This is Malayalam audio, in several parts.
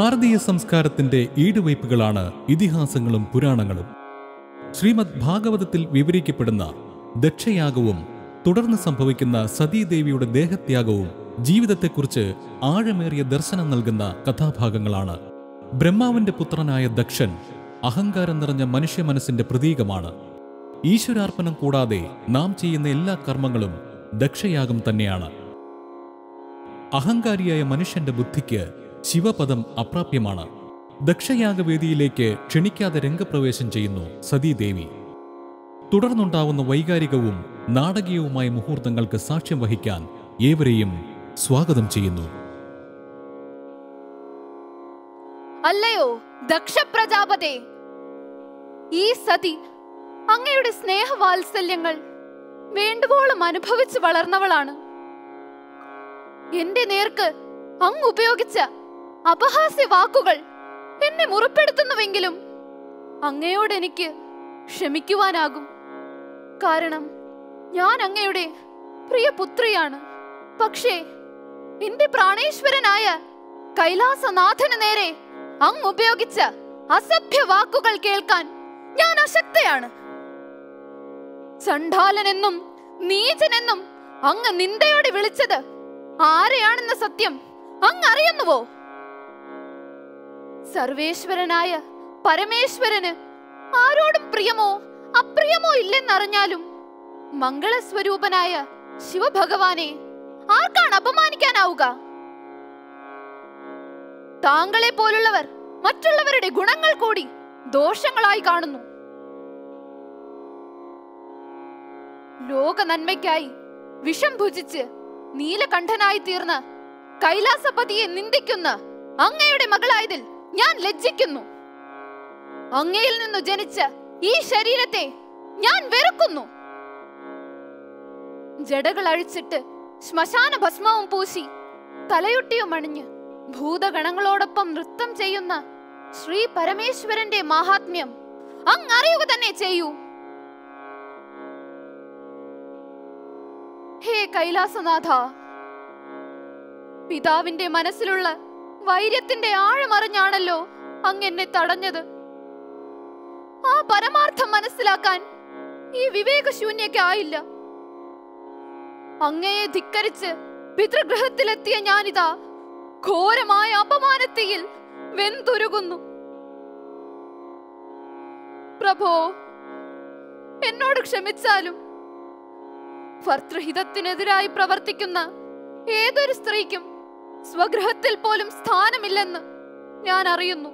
ഭാരതീയ സംസ്കാരത്തിന്റെ ഈടുവയ്പ്പുകളാണ് ഇതിഹാസങ്ങളും പുരാണങ്ങളും. ശ്രീമദ് ഭാഗവതത്തിൽ വിവരിക്കപ്പെടുന്ന ദക്ഷയാഗവും തുടർന്ന് സംഭവിക്കുന്ന സതീദേവിയുടെ ദേഹത്യാഗവും ജീവിതത്തെക്കുറിച്ച് ആഴമേറിയ ദർശനം നൽകുന്ന കഥാഭാഗങ്ങളാണ്. ബ്രഹ്മാവിന്റെ പുത്രനായ ദക്ഷൻ അഹങ്കാരം നിറഞ്ഞ മനുഷ്യ മനസ്സിന്റെ പ്രതീകമാണ്. ഈശ്വരാർപ്പണം കൂടാതെ നാം ചെയ്യുന്ന എല്ലാ കർമ്മങ്ങളും ദക്ഷയാഗം തന്നെയാണ്. അഹങ്കാരിയായ മനുഷ്യന്റെ ബുദ്ധിക്ക് ശിവപദം അപ്രാപ്യമാണ്. ദക്ഷയാഗവേദിയിലേക്ക് ക്ഷണിക്കാതെ രംഗപ്രവേശം ചെയ്യുന്നു സതീദേവി. തുടർന്നുണ്ടാവുന്ന വൈകാരികവും നാടകീയവുമായ മുഹൂർത്തങ്ങൾക്ക് സാക്ഷ്യം വഹിക്കാൻ ഏവരെയും സ്വാഗതം ചെയ്യുന്നു. അല്ലയോ ദക്ഷ പ്രജാപതേ, ഈ സതി അങ്ങയുടെ സ്നേഹവാത്സല്യങ്ങൾ വേണ്ടുവോളം അനുഭവിച്ച് വളർന്നവളാണ്. എന്റെ നേർക്ക് അങ്ങ് ഉപയോഗിച്ച അപഹാസ്യ വാക്കുകൾ എന്നെ മുറിപ്പെടുത്തുന്നുവെങ്കിലും അങ്ങയോട് എനിക്ക് ക്ഷമിക്കുവാനാകും. കാരണം ഞാൻ അങ്ങയുടെ പ്രിയ പുത്രിയാണ്. പക്ഷേ എന്റെ പ്രാണേശ്വരനായ കൈലാസനാഥന് നേരെ അങ്ങ് ഉപയോഗിച്ച അസഭ്യ വാക്കുകൾ കേൾക്കാൻ ഞാൻ അശക്തയാണ്. ചണ്ഡാലനെന്നും നീചനെന്നും അങ്ങ് നിന്ദയോടെ വിളിച്ചത് ആരെയാണെന്ന സത്യം അങ്ങ് അറിയുന്നുവോ? സർവേശ്വരനായ പരമേശ്വരന് ആരോടും പ്രിയമോ അപ്രിയമോ ഇല്ലെന്നറിഞ്ഞാലും മംഗളസ്വരൂപനായ ശിവഭഗവാനെ ആർക്കാണ് അപമാനിക്കാനാവുക? താങ്കളെ പോലുള്ളവർ മറ്റുള്ളവരുടെ ഗുണങ്ങൾ കൂടി ദോഷങ്ങളായി കാണുന്നു. ലോക നന്മയ്ക്കായി വിഷം ഭുജിച്ച് നീലകണ്ഠനായി തീർന്ന കൈലാസപതിയെ നിന്ദിക്കുന്ന അങ്ങയുടെ മകളായതിൽ ഞാൻ ലജ്ജിക്കുന്നു. അങ്ങയിൽ നിന്നു ജനിച്ച ഈ ശരീരത്തെ ഞാൻ വെറുക്കുന്നു. ജടകൾ അഴിച്ചിട്ട് ശ്മശാന ഭസ്മവും പൂശി തലയൊട്ടിയും അണിഞ്ഞ് ഭൂതഗണങ്ങളോടൊപ്പം നൃത്തം ചെയ്യുന്ന ശ്രീ പരമേശ്വരന്റെ മാഹാത്മ്യം അങ്ങ് അറിയുക തന്നെ ചെയ്യൂ. ഹേ കൈലാസനാഥ, പിതാവിന്റെ മനസ്സിലുള്ള വൈര്യത്തിന്റെ ആഴമറിഞ്ഞാണല്ലോ അങ്ങ് എന്നെ തടഞ്ഞത്. ആ പരമാർത്ഥം മനസ്സിലാക്കാൻ ഈ വിവേകശൂന്യക്കായില്ല. അങ്ങയെ ധിക്കരിച്ച് പിതൃഗൃഹത്തിലെത്തിയ ഞാനിതാ ഘോരമായ അപമാനത്തിൽ വെന്തുരുകുന്നു. പ്രഭോ, എന്നോട് ക്ഷമിച്ചാലും ഭർതൃഹിതത്തിനെതിരായി പ്രവർത്തിക്കുന്ന ഏതൊരു സ്ത്രീക്കും സ്വഗൃഹത്തിൽ പോലും സ്ഥാനമില്ലെന്ന് ഞാൻ അറിയുന്നു.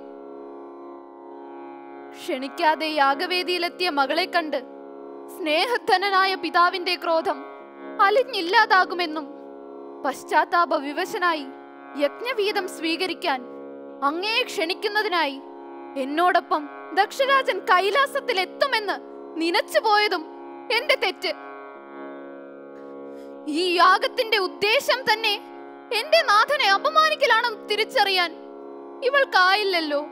ക്ഷണിക്കാതെ യാഗവേദിയിലെത്തിയ മകളെ കണ്ട് സ്നേഹധനനായ പിതാവിന്റെ ക്രോധം അലിഞ്ഞില്ലാതാകുമെന്നും പശ്ചാത്താപ വിവശനായി യജ്ഞവീതം സ്വീകരിക്കാൻ അങ്ങയെ ക്ഷണിക്കുന്നതിനായി എന്നോടൊപ്പം ദക്ഷരാജൻ കൈലാസത്തിൽ എത്തുമെന്ന് നനച്ചുപോയതും എന്റെ തെറ്റ്. ഈ യാഗത്തിന്റെ ഉദ്ദേശം തന്നെ എന്റെ നാഥനെ അപമാനിക്കലാണെന്ന് തിരിച്ചറിയാൻ ഇവൾക്കായില്ലല്ലോ.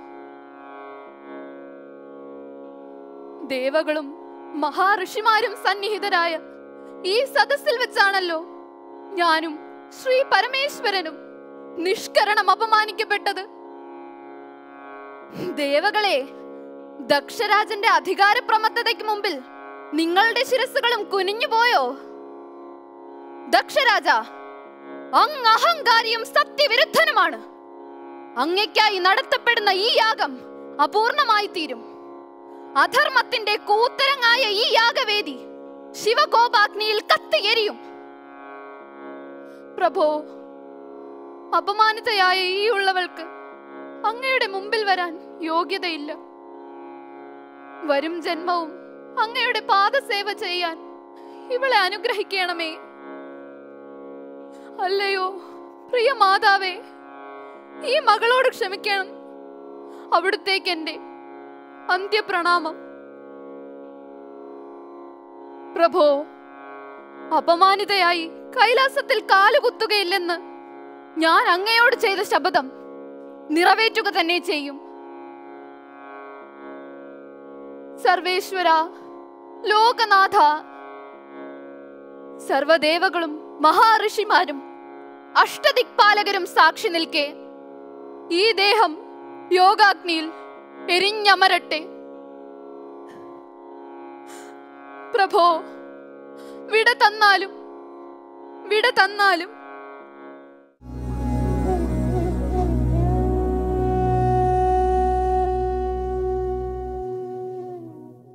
ദേവകളും മഹാഋഷിമാരും സന്നിഹിതരായ ഈ സദസ്സിൽ വെച്ചാണല്ലോ ഞാനും ശ്രീ പരമേശ്വരനും നിഷ്കരണം അപമാനിക്കപ്പെട്ടത്. ദേവകളെ, ദക്ഷരാജന്റെ അധികാരപ്രമത്തതയ്ക്ക് മുമ്പിൽ നിങ്ങളുടെ ശിരസ്സുകളും കുനിഞ്ഞുപോയോ? ദക്ഷരാജ, അങ്ങ് അഹങ്കാരിയും സത്യവിരുദ്ധനുമാണ്. അങ്ങയ്ക്കായി നടത്തപ്പെടുന്ന ഈ യാഗം അപൂർണമായി തീരും. അധർമ്മത്തിന്റെ കൂത്തരങ്ങായ ഈ യാഗവേദി ശിവകോപാഗ്നിയിൽ കത്തിയെരിയും. പ്രഭോ, അപമാനിതയായ ഈ ഉള്ളവൾക്ക് അങ്ങയുടെ മുമ്പിൽ വരാൻ യോഗ്യതയില്ല. വരും ജന്മവും അങ്ങയുടെ പാദസേവ ചെയ്യാൻ ഇവളെ അനുഗ്രഹിക്കണമേ. അല്ലയോ പ്രിയ മാതാവേ, ഈ മകളോട് ക്ഷമിക്കണം. അവിടുത്തേക്ക് എന്റെ അന്ത്യപ്രണാമം. പ്രഭോ, അപമാനിതയായി കൈലാസത്തിൽ കാലുകുത്തുകയില്ലെന്ന് ഞാൻ അങ്ങയോട് ചെയ്ത ശപഥം നിറവേറ്റുക തന്നെ ചെയ്യും. സർവേശ്വര, ലോകനാഥ, സർവദേവകളും മഹാഋഷിമാരും അഷ്ടദിക്പാലകരും സാക്ഷി നിൽക്കെ ഈ ദേഹം യോഗാഗ്നിയിൽ എരിഞ്ഞമരട്ടെ. പ്രഭോ, വിട തന്നാലും